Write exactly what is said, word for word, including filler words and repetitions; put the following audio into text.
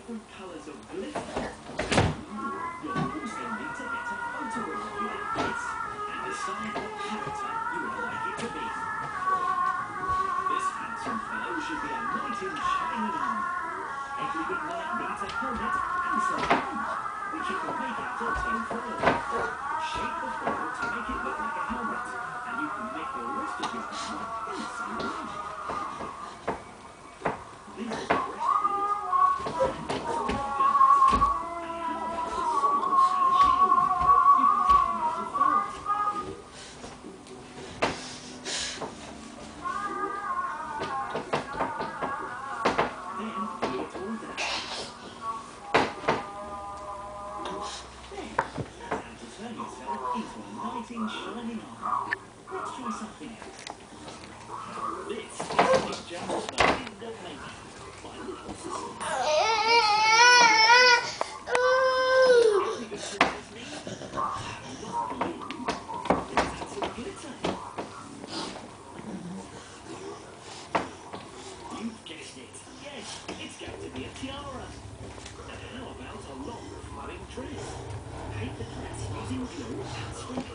different colours of glitter. You'll also need to get a photo of you like this and decide what character you would like it to be. This handsome fellow should be a knight in shining armour. Every good knight needs a helmet and some boots, which you can make out of tin foil. Shape the foil to make it look like a helmet, and you can make the rest of your armour in the same way. These are the breastplate, and also the guns. And how about a sword and a shield? You can take them out of felt. Then put it all down. There, that's how to turn yourself into a knight in shining armour. Let's try something else. This is a picture of the Wind of Nature, my little sister. Every good princess needs not blue. Let's add some glitter. You've guessed it. Yes, it's going to be a tiara. And how about a long flowing dress? Paint the dress using glue and sprinkle